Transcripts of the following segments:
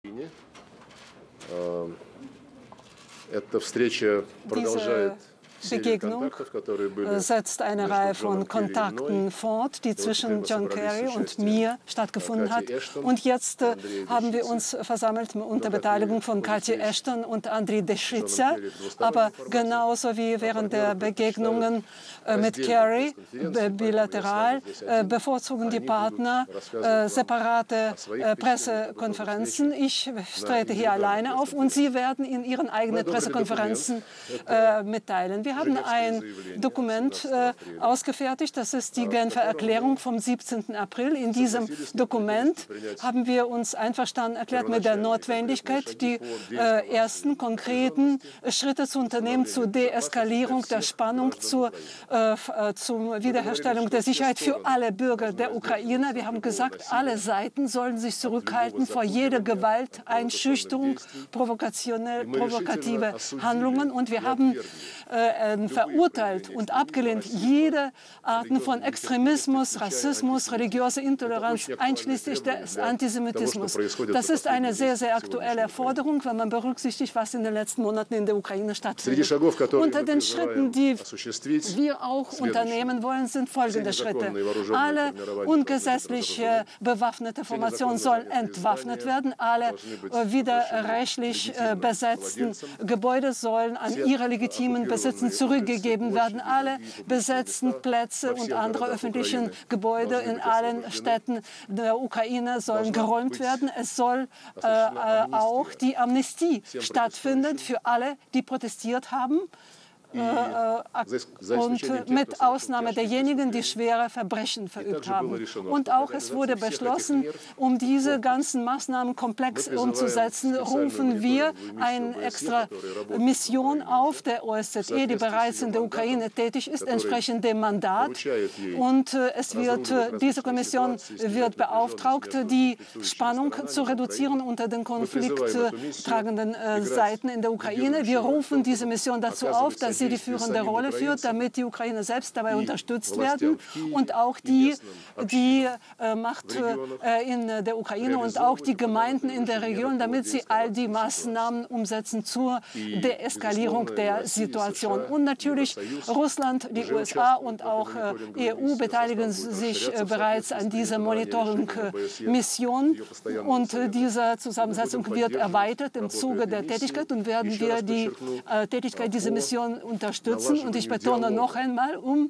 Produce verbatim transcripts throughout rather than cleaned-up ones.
Diese Begegnung setzt eine Reihe von Kontakten fort, die zwischen John Kerry und mir stattgefunden hat. Und jetzt äh, haben wir uns versammelt unter Beteiligung von Cathy Ashton und Andriy Deschitzer. Aber genauso wie während der Begegnungen äh, mit Kerry bilateral äh, bevorzugen die Partner äh, separate äh, Pressekonferenzen. Ich trete hier alleine auf und sie werden in ihren eigenen Pressekonferenzen äh, mitteilen. Wir haben ein Dokument äh, ausgefertigt, das ist die Genfer Erklärung vom siebzehnten April. In diesem Dokument haben wir uns einverstanden erklärt mit der Notwendigkeit, die äh, ersten konkreten Schritte zu unternehmen zur Deeskalierung der Spannung, zur, äh, zur Wiederherstellung der Sicherheit für alle Bürger der Ukraine. Wir haben gesagt, alle Seiten sollen sich zurückhalten vor jeder Gewalt, Einschüchterung, provokative Handlungen. Und wir haben äh, verurteilt und abgelehnt jede Art von Extremismus, Rassismus, religiöse Intoleranz, einschließlich des Antisemitismus. Das ist eine sehr, sehr aktuelle Forderung, wenn man berücksichtigt, was in den letzten Monaten in der Ukraine stattfindet. Unter den Schritten, die wir auch unternehmen wollen, sind folgende Schritte. Alle ungesetzlich bewaffnete Formationen sollen entwaffnet werden. Alle widerrechtlich besetzten Gebäude sollen an ihre legitimen Besitzer zurückgegeben werden. Alle besetzten Plätze und andere öffentlichen Gebäude in allen Städten der Ukraine sollen geräumt werden. Es soll äh, auch die Amnestie stattfinden für alle, die protestiert haben. Und mit Ausnahme derjenigen, die schwere Verbrechen verübt haben. Und auch es wurde beschlossen, um diese ganzen Maßnahmenkomplex umzusetzen, rufen wir eine extra Mission auf der O S Z E, die bereits in der Ukraine tätig ist, entsprechend dem Mandat. Und es wird, diese Kommission wird beauftragt, die Spannung zu reduzieren unter den konflikttragenden Seiten in der Ukraine. Wir rufen diese Mission dazu auf, dass sie die führende Rolle führt, damit die Ukrainer selbst dabei unterstützt werden und auch die, die äh, Macht äh, in der Ukraine und auch die Gemeinden in der Region, damit sie all die Maßnahmen umsetzen zur Deeskalierung der Situation. Und natürlich Russland, die U S A und auch äh, E U beteiligen sich äh, bereits an dieser Monitoring-Mission und äh, diese Zusammensetzung wird erweitert im Zuge der Tätigkeit und werden wir die äh, Tätigkeit dieser Mission unterstützen. Und ich betone noch einmal, um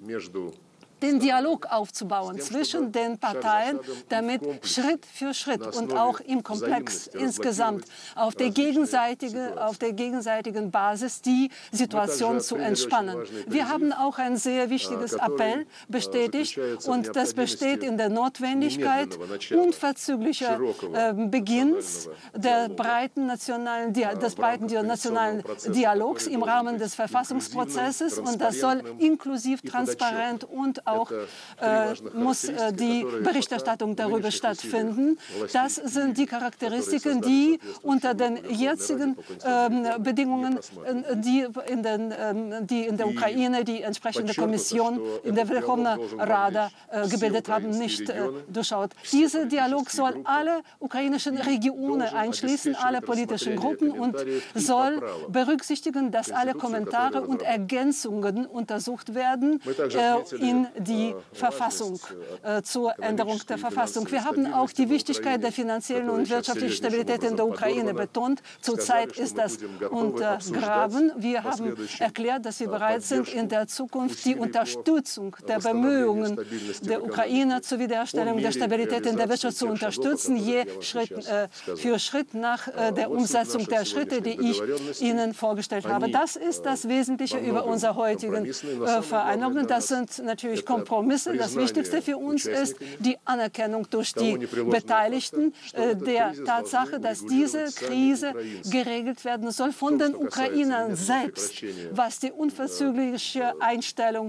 den Dialog aufzubauen zwischen den Parteien, damit Schritt für Schritt und auch im Komplex insgesamt auf der, gegenseitige, auf der gegenseitigen Basis die Situation zu entspannen. Wir haben auch ein sehr wichtiges Appell bestätigt und das besteht in der Notwendigkeit unverzüglicher äh, Beginns der breiten nationalen, des breiten nationalen Dialogs im Rahmen des Verfassungsprozesses und das soll inklusiv, transparent und auch äh, muss äh, die Berichterstattung darüber stattfinden. Das sind die Charakteristiken, die unter den jetzigen äh, Bedingungen, äh, die, in den, äh, die in der Ukraine die entsprechende Kommission in der Verkhovna Rada äh, gebildet haben, nicht äh, durchschaut. Dieser Dialog soll alle ukrainischen Regionen einschließen, alle politischen Gruppen und soll berücksichtigen, dass alle Kommentare und Ergänzungen untersucht werden äh, in die Verfassung, äh, zur Änderung der Verfassung. Wir haben auch die Wichtigkeit der finanziellen und wirtschaftlichen Stabilität in der Ukraine betont. Zurzeit ist das untergraben. Wir haben erklärt, dass wir bereit sind, in der Zukunft die Unterstützung der Bemühungen der Ukraine zur Wiederherstellung der Stabilität in der Wirtschaft zu unterstützen, je Schritt äh, für Schritt nach äh, der Umsetzung der Schritte, die ich Ihnen vorgestellt habe. Das ist das Wesentliche über unsere heutigen äh, Vereinbarungen. Das sind natürlich Kompromisse. Das Wichtigste für uns ist die Anerkennung durch die Beteiligten äh, der Tatsache, dass diese Krise geregelt werden soll von den Ukrainern selbst, was die unverzügliche Einstellung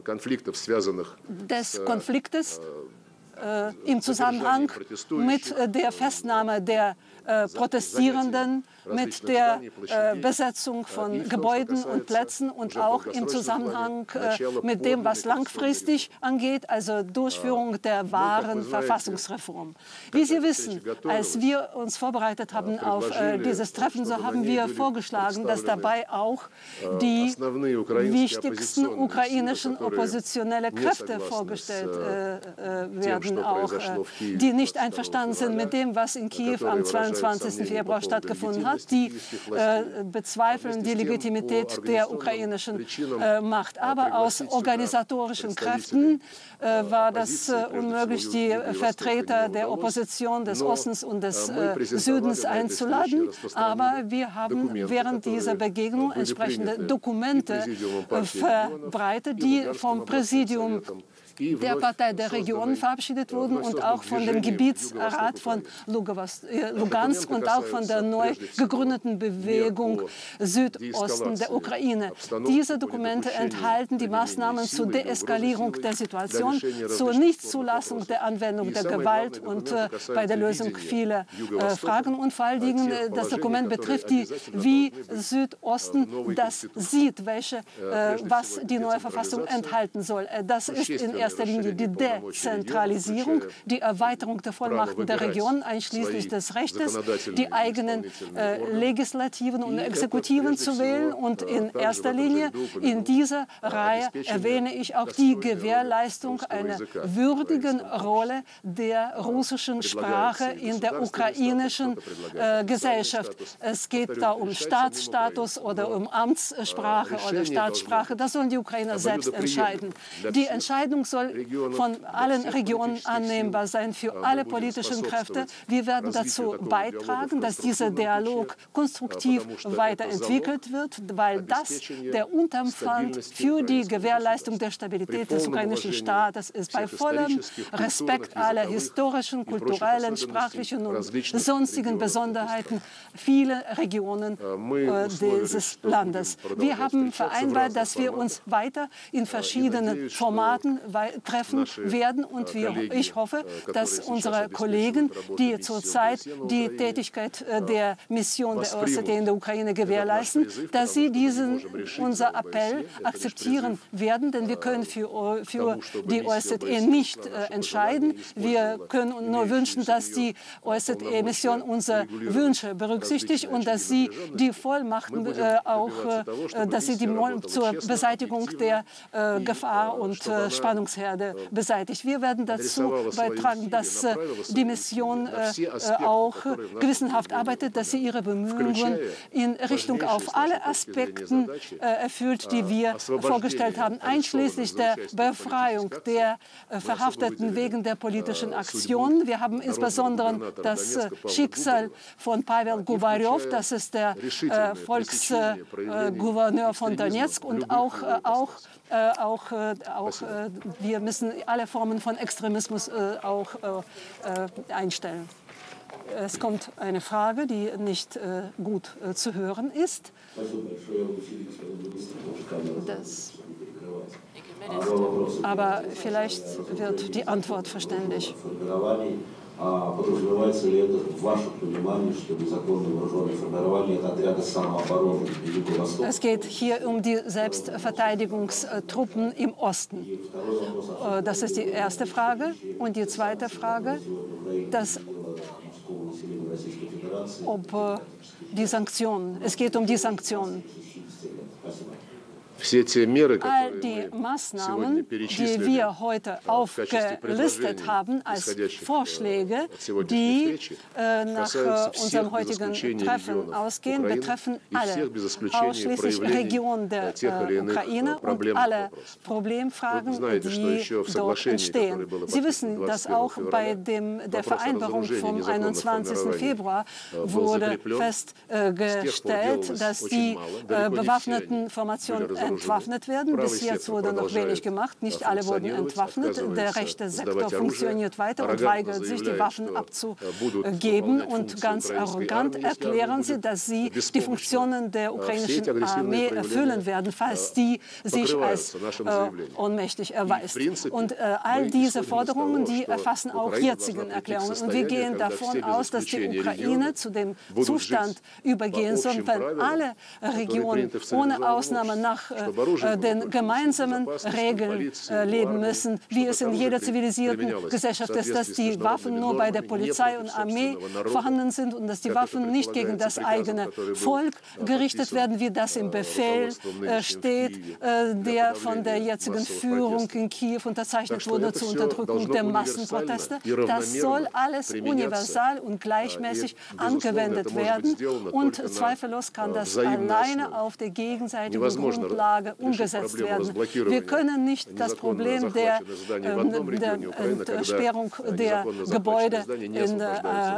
des Konfliktes äh, im Zusammenhang mit äh, der Festnahme der äh, Protestierenden mit der äh, Besetzung von Gebäuden und Plätzen und auch im Zusammenhang äh, mit dem, was langfristig angeht, also Durchführung der wahren Verfassungsreform. Wie Sie wissen, als wir uns vorbereitet haben auf äh, dieses Treffen, so haben wir vorgeschlagen, dass dabei auch die wichtigsten ukrainischen oppositionelle Kräfte vorgestellt äh, äh, werden, auch, äh, die nicht einverstanden sind mit dem, was in Kiew am zweiundzwanzigsten Februar stattgefunden hat. Die äh, bezweifeln die Legitimität der ukrainischen äh, Macht. Aber aus organisatorischen Kräften äh, war das äh, unmöglich, die Vertreter der Opposition des Ostens und des äh, Südens einzuladen. Aber wir haben während dieser Begegnung entsprechende Dokumente äh, verbreitet, die vom Präsidium der Partei der Regionen verabschiedet wurden und auch von dem Gebietsrat von Lugansk und auch von der neu gegründeten Bewegung Südosten der Ukraine. Diese Dokumente enthalten die Maßnahmen zur Deeskalierung der Situation, zur Nichtzulassung der Anwendung der Gewalt und äh, bei der Lösung vieler äh, Fragen. Und vor allen Dingen, äh, das Dokument betrifft die, wie Südosten das sieht, welche, äh, was die neue Verfassung enthalten soll. Äh, das ist in erster Linie die Dezentralisierung, die Erweiterung der Vollmachten der Regionen, einschließlich des Rechtes, die eigenen äh, Legislativen und Exekutiven zu wählen. Und in erster Linie in dieser Reihe erwähne ich auch die Gewährleistung einer würdigen Rolle der russischen Sprache in der ukrainischen äh, Gesellschaft. Es geht da um Staatsstatus oder um Amtssprache oder Staatssprache. Das sollen die Ukrainer selbst entscheiden. Die Entscheidung soll von allen Regionen annehmbar sein, für alle politischen Kräfte. Wir werden dazu beitragen, dass dieser Dialog konstruktiv weiterentwickelt wird, weil das der Unterpfand für die Gewährleistung der Stabilität des ukrainischen Staates ist, bei vollem Respekt aller historischen, kulturellen, sprachlichen und sonstigen Besonderheiten vieler Regionen äh, dieses Landes. Wir haben vereinbart, dass wir uns weiter in verschiedenen Formaten treffen werden und wir, ich hoffe, dass unsere Kollegen, die zurzeit die Tätigkeit äh, der Mission der O S Z E in der Ukraine gewährleisten, dass sie diesen, unser Appell akzeptieren werden, denn wir können für, für die O S Z E nicht äh, entscheiden. Wir können nur wünschen, dass die O S Z E-Mission unsere Wünsche berücksichtigt und dass sie die Vollmachten äh, auch, äh, dass sie die zur Beseitigung der äh, Gefahr und äh, Spannungsherde beseitigt. Wir werden dazu beitragen, dass äh, die Mission äh, auch gewissenhaft arbeitet, dass sie ihre Bemühungen in Richtung auf alle Aspekte äh, erfüllt, die wir vorgestellt haben, einschließlich der Befreiung der äh, Verhafteten wegen der politischen Aktion. Wir haben insbesondere das äh, Schicksal von Pavel Gubaryov, das ist der äh, Volksgouverneur äh, von Donetsk, und auch, äh, auch Äh, auch, äh, auch äh, wir müssen alle Formen von Extremismus äh, auch äh, einstellen. Es kommt eine Frage, die nicht äh, gut äh, zu hören ist. Das, aber vielleicht wird die Antwort verständlich. Подразумевается ли это в вашем понимании, что незаконные вооруженные формирования – это отряды самообороны Юга Востока? Es geht hier um die Selbstverteidigungstruppen im Osten. Das ist die erste Frage. Und die zweite Frage, dass, ob die Sanktionen, es geht um die Sanktionen. All die Maßnahmen, die wir heute aufgelistet haben als Vorschläge, die äh, nach äh, unserem heutigen Treffen ausgehen, betreffen alle, ausschließlich Regionen der äh, Ukraine und alle Problemfragen, die dort entstehen. Sie wissen, dass auch bei dem, der Vereinbarung vom einundzwanzigsten Februar wurde festgestellt, dass die äh, bewaffneten Formationen entwaffnet werden. Bis jetzt wurde noch wenig gemacht. Nicht alle wurden entwaffnet. Der rechte Sektor funktioniert weiter und weigert sich, die Waffen abzugeben. Und ganz arrogant erklären sie, dass sie die Funktionen der ukrainischen Armee erfüllen werden, falls die sich als äh, ohnmächtig erweist. Und äh, all diese Forderungen, die erfassen auch jetzigen Erklärungen. Und wir gehen davon aus, dass die Ukraine zu dem Zustand übergehen soll, wenn alle Regionen ohne Ausnahme nach äh, den gemeinsamen Regeln äh, leben müssen, wie es in jeder zivilisierten Gesellschaft ist, dass die Waffen nur bei der Polizei und Armee vorhanden sind und dass die Waffen nicht gegen das eigene Volk gerichtet werden, wie das im Befehl äh, steht, äh, der von der jetzigen Führung in Kiew unterzeichnet wurde zur Unterdrückung der Massenproteste. Das soll alles universal und gleichmäßig angewendet werden und zweifellos kann das alleine auf der gegenseitigen Grundlage umgesetzt werden. Wir können nicht das Problem der, äh, der Entsperrung der Gebäude in äh,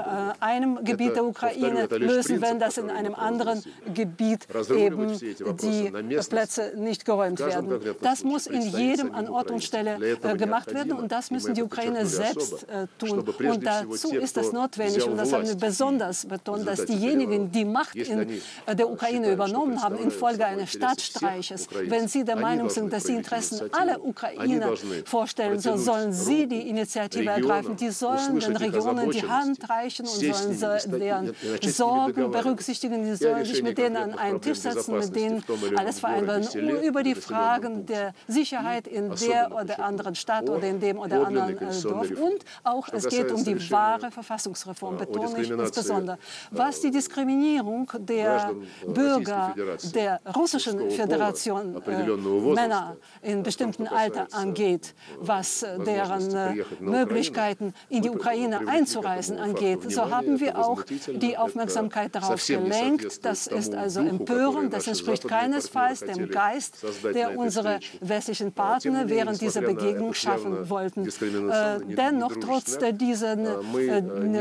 einem Gebiet der Ukraine lösen, wenn das in einem anderen Gebiet eben die Plätze nicht geräumt werden. Das muss in jedem an Ort und Stelle äh, gemacht werden und das müssen die Ukrainer selbst äh, tun. Und dazu ist es notwendig, und das haben wir besonders betont, dass diejenigen, die Macht in äh, der Ukraine übernommen haben, infolge eines Staatsstreiches, wenn sie der Meinung sind, dass die Interessen aller Ukrainer vorstellen, so sollen sie die Initiative ergreifen. Die sollen den Regionen die Hand reichen und sollen so, deren Sorgen berücksichtigen. Die sollen sich mit denen an einen Tisch setzen, mit denen alles vereinbaren. Über die Fragen der Sicherheit in der oder anderen Stadt oder in dem oder anderen äh, Dorf. Und auch es geht um die wahre Verfassungsreform, betone ich insbesondere. Was die Diskriminierung der Bürger der Russischen Föderation, äh, Männer in bestimmten Alter angeht, was äh, deren äh, Möglichkeiten in die Ukraine einzureisen angeht, so haben wir auch die Aufmerksamkeit darauf gelenkt. Das ist also empörend, das entspricht keinesfalls dem Geist, der unsere westlichen Partner während dieser Begegnung schaffen wollten. Äh, dennoch, trotz diesen äh,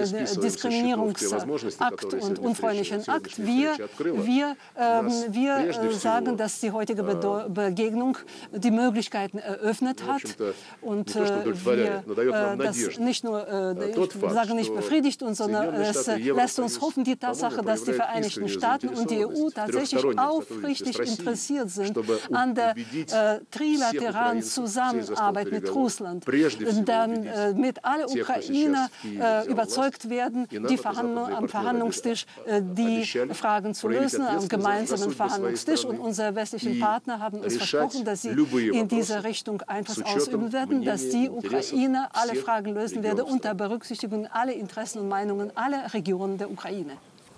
Diskriminierungsakt und unfreundlichen Akt, wir, wir, äh, wir sagen, dass die heutige Be Begegnung die Möglichkeiten eröffnet hat und äh, wir äh, das nicht nur, äh, ich sage nicht befriedigt uns, sondern es äh, lässt uns hoffen, die Tatsache, dass die Vereinigten Staaten und die E U tatsächlich aufrichtig interessiert sind an der äh, trilateralen Zusammenarbeit mit Russland, dann äh, mit alle Ukrainer äh, überzeugt werden, die Verhandlung, am Verhandlungstisch äh, die Fragen zu lösen, am gemeinsamen Verhandlungstisch. Und unsere westlichen Partner haben uns versprochen, dass sie in diese Richtung Einfluss ausüben werden, dass die Ukraine alle Fragen lösen werden unter Berücksichtigung aller Interessen und Meinungen aller Regionen der Ukraine.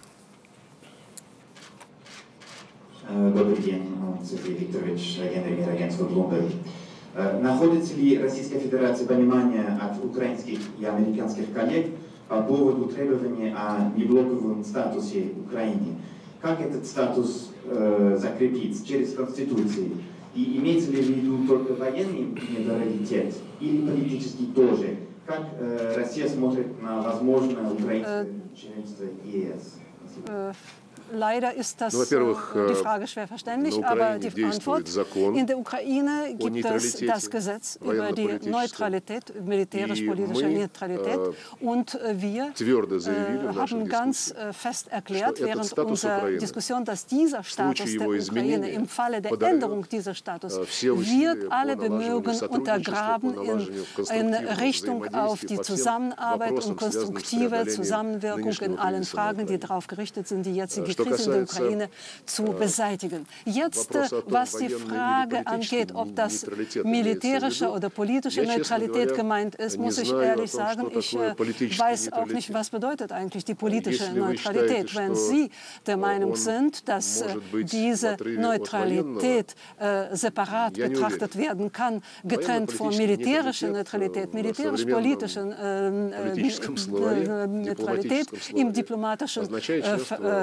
Добрый день, Сергей Викторович, генеральный агентство Bloomberg. Находится ли Российская Федерация понимание от украинских и американских коллег по поводу требования о неблоковом статусе Украины? Как этот статус э, закрепить через Конституцию? И имеется ли в виду только военный нейтралитет или политический тоже? Как э, Россия смотрит на возможное украинское членство ЕС? Leider ist das, äh, die Frage schwer verständlich, aber die Antwort, in der Ukraine gibt es das Gesetz über die Neutralität, militärisch-politische Neutralität und wir äh, haben ganz äh, fest erklärt während unserer Diskussion, dass dieser Status der Ukraine im Falle der Änderung dieser Status wird alle Bemühungen untergraben in, in Richtung auf die Zusammenarbeit und konstruktive Zusammenwirkung in allen Fragen, die darauf gerichtet sind, die jetzige Krise in der Ukraine zu beseitigen. Jetzt, was die Frage angeht, ob das militärische oder politische Neutralität gemeint ist, muss ich ehrlich sagen, ich äh, weiß auch nicht, was bedeutet eigentlich die politische Neutralität. Wenn Sie der Meinung sind, dass äh, diese Neutralität äh, separat betrachtet werden kann, getrennt von militärischer Neutralität, militärisch-politischer äh, äh, Neutralität im diplomatischen äh, Wörter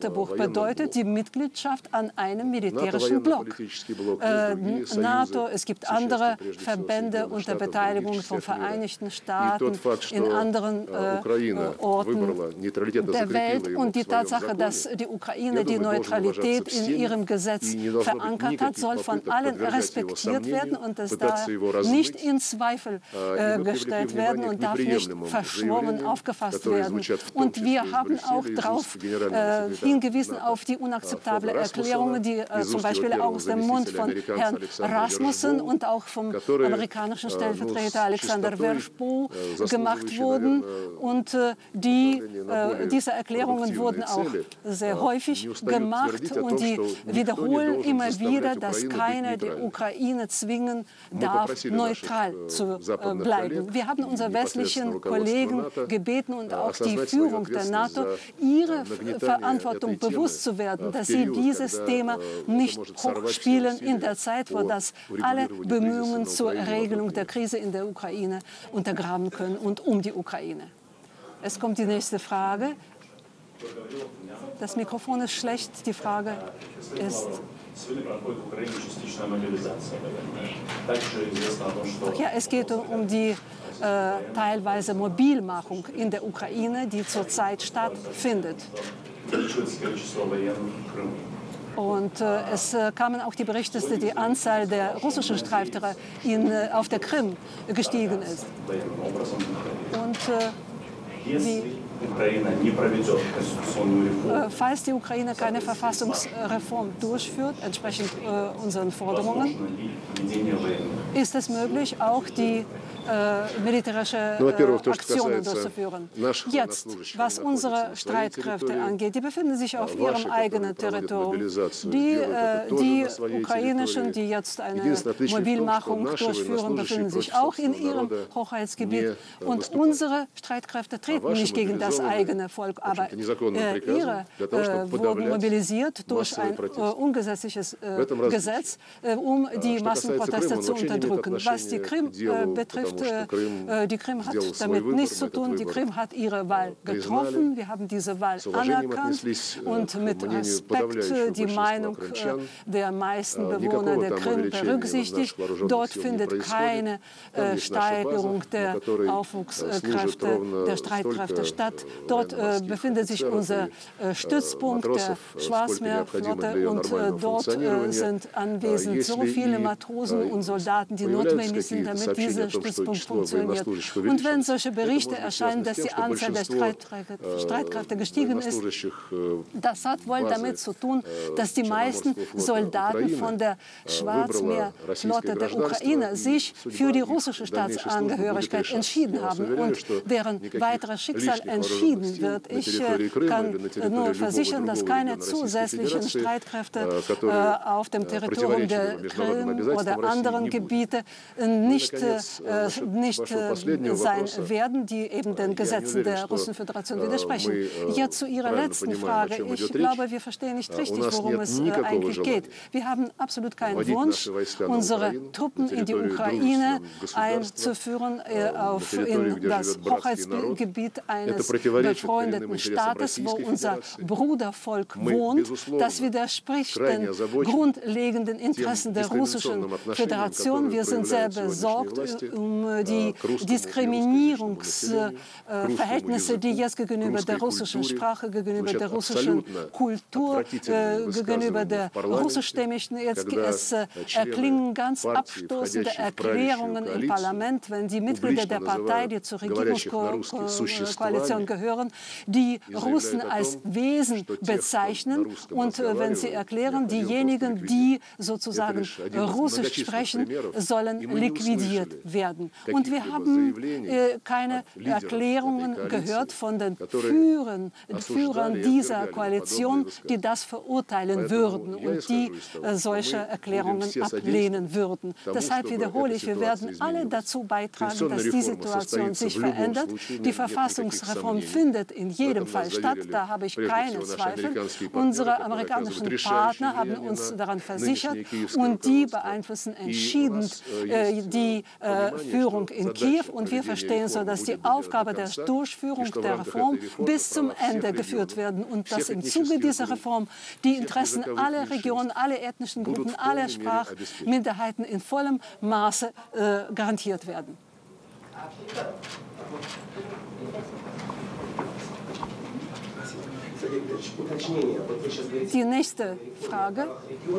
Wörterbuch bedeutet die Mitgliedschaft an einem militärischen Block. Äh, NATO, es gibt andere Verbände unter Beteiligung von Vereinigten Staaten, in anderen äh, Orten der Welt. Und die Tatsache, dass die Ukraine die Neutralität in ihrem Gesetz verankert hat, soll von allen respektiert werden und es darf nicht in Zweifel äh, gestellt werden und darf nicht verschwommen aufgefasst werden. Und wir haben auch darauf äh, hingewiesen, auf die unakzeptable Erklärungen, die äh, zum Beispiel aus dem Mund von Herrn Rasmussen und auch vom amerikanischen Stellvertreter Alexander Vershbow gemacht wurden. Und äh, die, äh, diese Erklärungen wurden auch sehr häufig gemacht und die wiederholen immer wieder, dass keiner die Ukraine zwingen darf, neutral zu äh, bleiben. Wir haben unsere westlichen Kollegen gebeten und auch die Führung der NATO, ihre Verantwortung bewusst zu werden, dass sie dieses Thema nicht hochspielen in der Zeit, wo das alle Bemühungen zur Regelung der Krise in der Ukraine untergraben können und um die Ukraine. Es kommt die nächste Frage. Das Mikrofon ist schlecht. Die Frage ist... Ach ja, es geht um die äh, teilweise Mobilmachung in der Ukraine, die zurzeit stattfindet. Und äh, es äh, kamen auch die Berichte, dass die Anzahl der russischen Streiftäter in, äh, auf der Krim gestiegen ist. Und äh, wie Falls die Ukraine keine Verfassungsreform durchführt, entsprechend äh, unseren Forderungen, ist es möglich, auch die äh, militärische äh, Aktionen durchzuführen. Jetzt, was unsere Streitkräfte angeht, die befinden sich auf ihrem eigenen Territorium. Die, äh, die ukrainischen, die jetzt eine Mobilmachung durchführen, befinden sich auch in ihrem Hoheitsgebiet. Und unsere Streitkräfte treten nicht gegen das eigene Volk, aber äh, ihre äh, wurden mobilisiert durch ein äh, ungesetzliches äh, Gesetz, äh, um die Massenproteste zu unterdrücken. Was die Krim äh, betrifft, äh, die Krim hat damit nichts zu tun. Die Krim hat ihre Wahl getroffen. Wir haben diese Wahl anerkannt und mit Respekt die Meinung äh, der meisten Bewohner der Krim berücksichtigt. Dort findet keine äh, Steigerung der Aufwuchskräfte, der Streitkräfte statt. Dort äh, befindet sich unser äh, Stützpunkt, der Schwarzmeerflotte, und äh, dort äh, sind anwesend so viele Matrosen und Soldaten, die notwendig sind, damit dieser Stützpunkt funktioniert. Und wenn solche Berichte erscheinen, dass die Anzahl der Streitkräfte, Streitkräfte gestiegen ist, das hat wohl damit zu tun, dass die meisten Soldaten von der Schwarzmeerflotte der Ukraine sich für die russische Staatsangehörigkeit entschieden haben und deren weiteres Schicksal entschieden wird. Ich äh, kann nur versichern, dass keine zusätzlichen Streitkräfte äh, auf dem Territorium der Krim oder anderen Gebiete nicht, äh, nicht äh, sein werden, die eben den Gesetzen der Russischen Föderation widersprechen. Jetzt zu Ihrer letzten Frage. Ich glaube, wir verstehen nicht richtig, worum es äh, eigentlich geht. Wir haben absolut keinen Wunsch, unsere Truppen in die Ukraine einzuführen, äh, auf, in das Hoheitsgebiet eines befreundeten Staates, wo unser Brudervolk wohnt. Das widerspricht den grundlegenden Interessen der Russischen Föderation. Wir sind sehr besorgt um die Diskriminierungsverhältnisse, die jetzt gegenüber der russischen Sprache, gegenüber der russischen Kultur, gegenüber der russischstämmigen, jetzt es erklingen ganz abstoßende Erklärungen im Parlament, wenn die Mitglieder der Partei, die zur Regierungskoalition gehören, die Russen als Wesen bezeichnen, und äh, wenn sie erklären, diejenigen, die sozusagen Russisch sprechen, sollen liquidiert werden. Und wir haben äh, keine Erklärungen gehört von den Führern, Führern dieser Koalition, die das verurteilen würden und die äh, solche Erklärungen ablehnen würden. Deshalb wiederhole ich, wir werden alle dazu beitragen, dass die Situation sich verändert. Die Verfassungsreform findet in jedem Fall statt, da habe ich keine Zweifel. Unsere amerikanischen Partner haben uns daran versichert und die beeinflussen entschieden äh, die äh, Führung in Kiew. Und wir verstehen so, dass die Aufgabe der Durchführung der Reform bis zum Ende geführt werden und dass im Zuge dieser Reform die Interessen aller Regionen, aller ethnischen Gruppen, aller Sprachminderheiten in vollem Maße äh, garantiert werden. Die nächste Frage.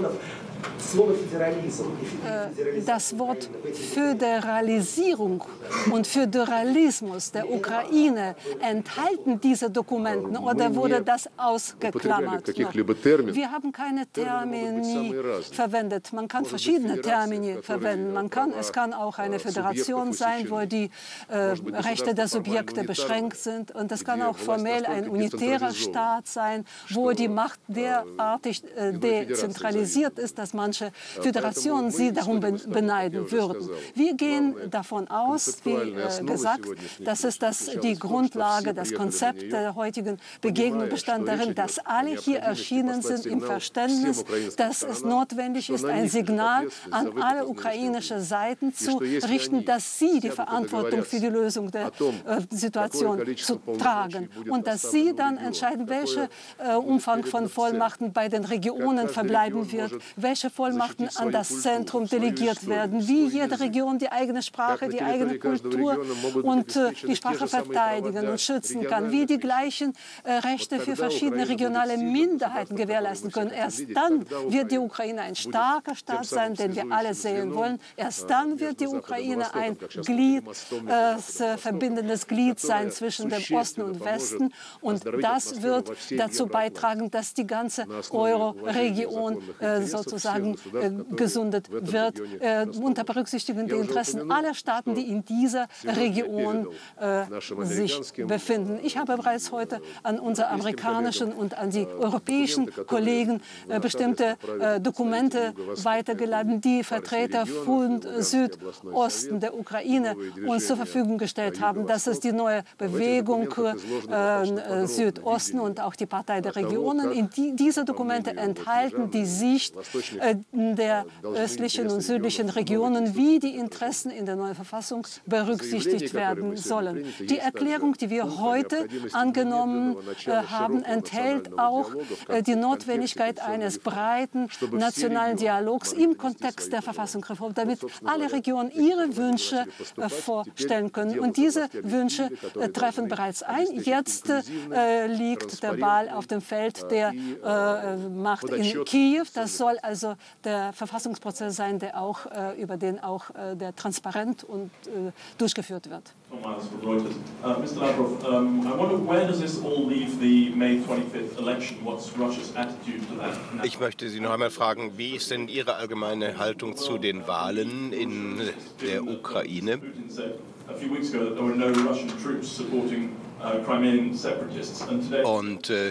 Das Wort Föderalisierung und Föderalismus der Ukraine, enthalten diese Dokumenten oder wurde das ausgeklammert? Wir haben keine Termini verwendet. Man kann verschiedene Termini verwenden. Man kann, es kann auch eine Föderation sein, wo die äh, Rechte der Subjekte beschränkt sind. Und es kann auch formell ein unitärer Staat sein, wo die Macht derartig äh, dezentralisiert ist, dass manche Föderationen sie darum beneiden würden. Wir gehen davon aus, wie äh, gesagt, das ist das, die Grundlage, das Konzept der heutigen Begegnung bestand darin, dass alle hier erschienen sind im Verständnis, dass es notwendig ist, ein Signal an alle ukrainische Seiten zu richten, dass sie die Verantwortung für die Lösung der äh, Situation zu tragen und dass sie dann entscheiden, welcher äh, Umfang von Vollmachten bei den Regionen verbleiben wird, welche Vollmachten an das Zentrum delegiert werden, wie jede Region die eigene Sprache, die eigene Kultur und äh, die Sprache verteidigen und schützen kann, wie die gleichen äh, Rechte für verschiedene regionale Minderheiten gewährleisten können. Erst dann wird die Ukraine ein starker Staat sein, den wir alle sehen wollen. Erst dann wird die Ukraine ein Glied, äh, verbindendes Glied sein zwischen dem Osten und Westen. Und das wird dazu beitragen, dass die ganze Euro-Region äh, sozusagen äh, gesundet wird, äh, unter Berücksichtigung der Interessen aller Staaten, die in dieser Region äh, sich befinden. Ich habe bereits heute an unsere amerikanischen und an die europäischen Kollegen äh, bestimmte äh, Dokumente weitergeladen, die Vertreter von Südosten der Ukraine uns zur Verfügung gestellt haben. Das ist die neue Bewegung äh, Südosten und auch die Partei der Regionen. In die, diese Dokumente enthalten die Sicht äh, der östlichen und südlichen Regionen, wie die Interessen in der neuen Verfassung berücksichtigt werden sollen. Die Erklärung, die wir heute angenommen äh, haben, enthält auch äh, die Notwendigkeit eines breiten nationalen Dialogs im Kontext der Verfassungsreform, damit alle Regionen ihre Wünsche äh, vorstellen können. Und diese Wünsche äh, treffen bereits ein. Jetzt äh, liegt der Ball auf dem Feld der äh, Macht in Kiew. Das soll also der Verfassungsprozess sein, der auch, äh, über den auch äh, der transparent und äh, durchgeführt wird. Thomas from Reuters. Uh, Mister Lavrov, um, I wonder where does this all leave the May twenty-fifth election? What's Russia's attitude to that? Ich möchte Sie noch einmal fragen, wie ist denn Ihre allgemeine Haltung zu den Wahlen in der Ukraine? Putin said a few weeks ago that there were no Russian troops supporting uh, Crimean separatists, and today. Und äh,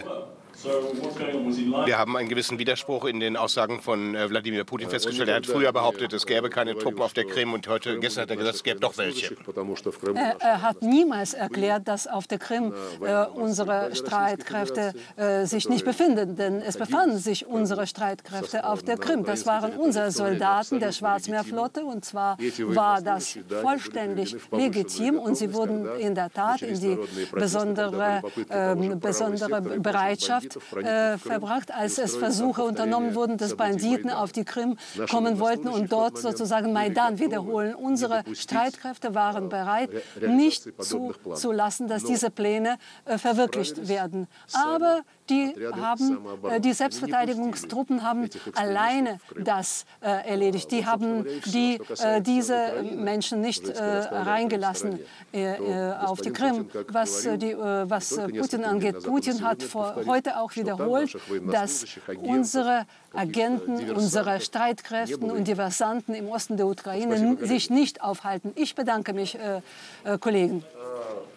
wir haben einen gewissen Widerspruch in den Aussagen von äh, Wladimir Putin festgestellt. Er hat früher behauptet, es gäbe keine Truppen auf der Krim und heute, gestern hat er gesagt, es gäbe doch welche. Er, er hat niemals erklärt, dass auf der Krim äh, unsere Streitkräfte äh, sich nicht befinden, denn es befanden sich unsere Streitkräfte auf der Krim. Das waren unsere Soldaten der Schwarzmeerflotte und zwar war das vollständig legitim und sie wurden in der Tat in die besondere, äh, besondere Bereitschaft Äh, verbracht, als es Versuche unternommen wurden, dass Banditen auf die Krim kommen wollten und dort sozusagen Maidan wiederholen. Unsere Streitkräfte waren bereit, nicht zuzulassen, dass diese Pläne äh, verwirklicht werden. Aber die, haben, äh, die Selbstverteidigungstruppen haben alleine das äh, erledigt. Die haben die, äh, diese Menschen nicht äh, reingelassen äh, auf die Krim. Was, äh, die, äh, was äh, Putin angeht, Putin hat vor, heute auch wiederholt, dass unsere Agenten, unsere Streitkräfte und Diversanten im Osten der Ukraine sich nicht aufhalten. Ich bedanke mich, äh, äh, Kollegen.